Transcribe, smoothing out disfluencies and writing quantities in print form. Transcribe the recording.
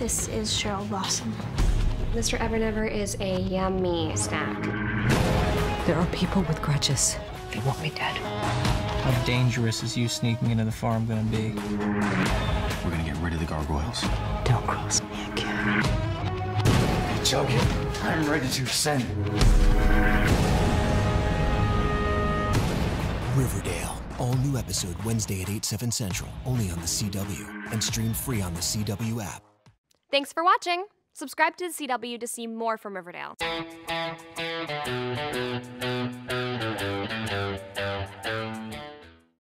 This is Cheryl Blossom. Mr. Evernever is a yummy snack. There are people with grudges. They want me dead. How dangerous is you sneaking into the farm gonna be? We're gonna get rid of the gargoyles. Don't cross me again. Hey, joking. I'm ready to ascend. Riverdale. All new episode Wednesday at 8/7 Central. Only on the CW. And stream free on the CW app. Thanks for watching. Subscribe to the CW to see more from Riverdale.